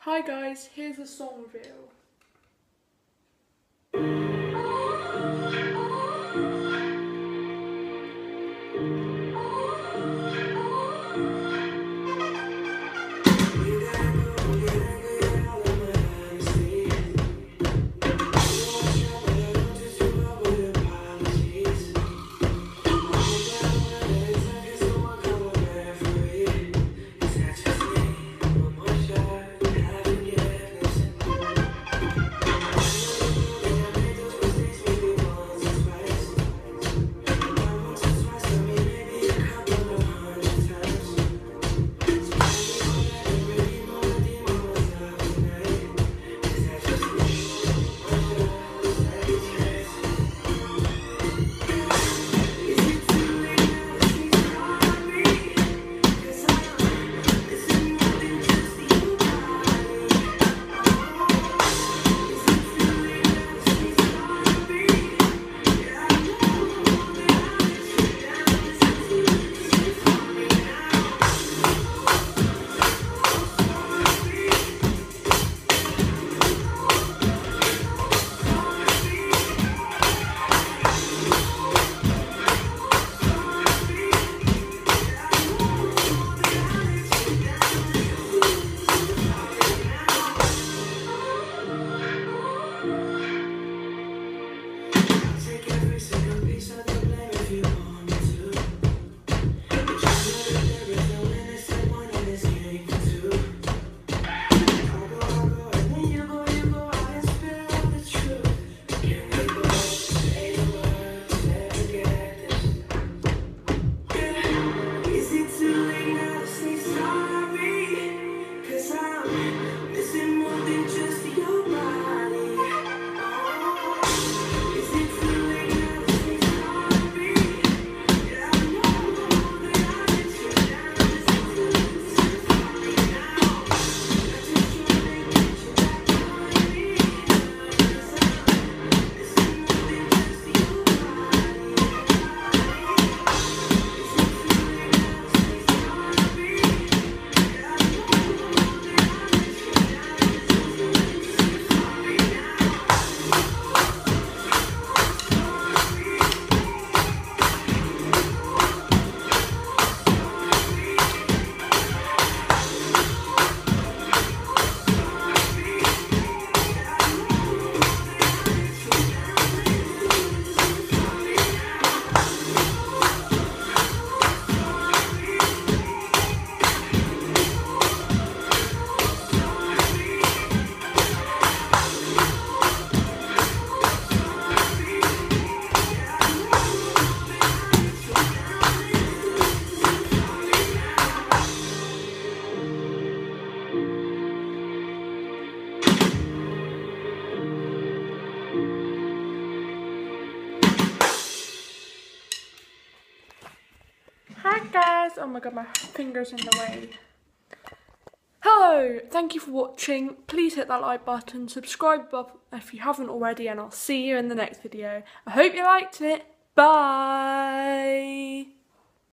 Hi guys, here's the song reveal. Hi guys, oh my god, my finger's in the way. Hello, thank you for watching. Please hit that like button, subscribe if you haven't already, and I'll see you in the next video. I hope you liked it. Bye!